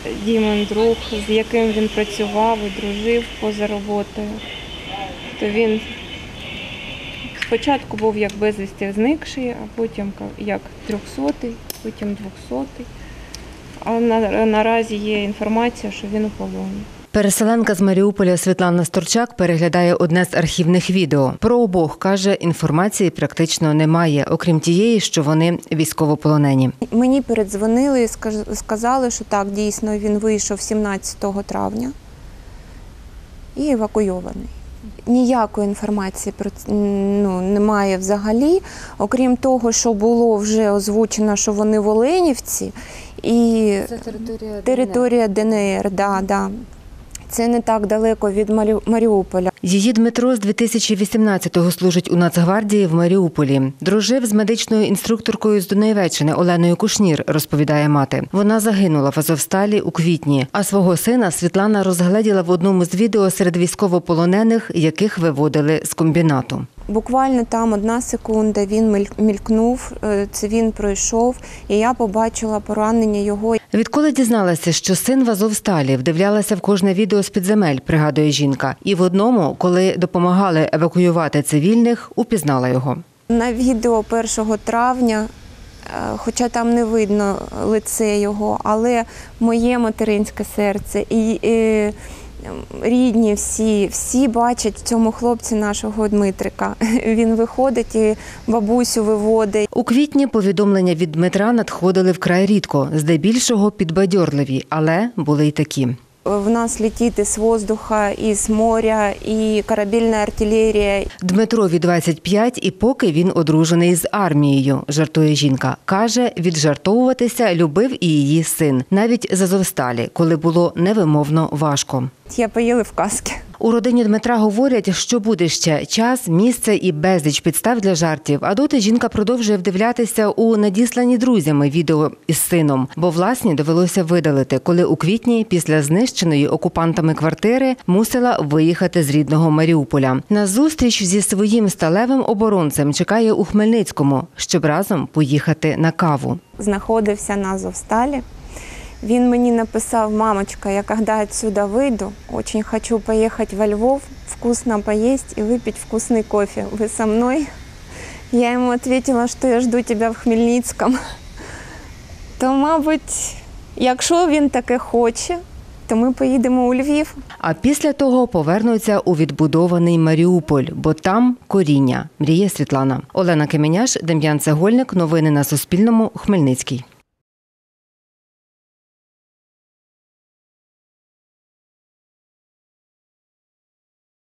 Дімон друг, з яким він працював і дружив поза роботою. То він спочатку був як безвісти зникший, а потім як 300-й, потім 200-й. А наразі є інформація, що він у полоні. Переселенка з Маріуполя Світлана Сторчак переглядає одне з архівних відео. Про обох, каже, інформації практично немає, окрім тієї, що вони військовополонені. Мені передзвонили і сказали, що так, дійсно, він вийшов 17 травня і евакуйований. Ніякої інформації немає взагалі, окрім того, що було вже озвучено, що вони в Оленівці. І це територія ДНР, да. Це не так далеко від Маріуполя. Її Дмитро з 2018-го служить у Нацгвардії в Маріуполі. Дружив з медичною інструкторкою з Донеччини Оленою Кушнір, розповідає мати. Вона загинула в Азовсталі у квітні, а свого сина Світлана розгледіла в одному з відео серед військовополонених, яких виводили з комбінату. Буквально там 1 секунда він мількнув, це він пройшов, і я побачила поранення його. Відколи дізналася, що син в Азовсталі, вдивлялася в кожне відео з підземель, пригадує жінка. І в одному, коли допомагали евакуювати цивільних, упізнала його. На відео 1 травня, хоча там не видно лице його, але моє материнське серце і рідні всі бачать в цьому хлопці нашого Дмитрика. Він виходить і бабусю виводить. У квітні повідомлення від Дмитра надходили вкрай рідко, здебільшого підбадьорливі, але були й такі. В нас летить із воздуха, із моря, і корабельна артилерія. Дмитрові 25, і поки він одружений з армією, жартує жінка. Каже, віджартовуватися любив і її син, навіть з Азовсталі, коли було невимовно важко. Я поїли в казки. У родині Дмитра говорять, що буде ще час, місце і безліч підстав для жартів. А доти жінка продовжує вдивлятися у надіслані друзями відео із сином, бо власні довелося видалити, коли у квітні після знищеної окупантами квартири мусила виїхати з рідного Маріуполя. На зустріч зі своїм сталевим оборонцем чекає у Хмельницькому, щоб разом поїхати на каву. Знаходився на Азовсталі. Він мені написав: «Мамочка, я когда отсюда выйду, очень хочу поехать во Львов, вкусно поесть и выпить вкусный кофе. Вы со мной?» Я ему ответила, что я жду тебя в Хмельницькому. То, мабуть, якщо він таке хоче, то ми поїдемо у Львів. А після того повернуться у відбудований Маріуполь, бо там коріння, мріє Світлана. Олена Кеменяш, Дем'ян Цегольник. Новини на Суспільному. Хмельницький.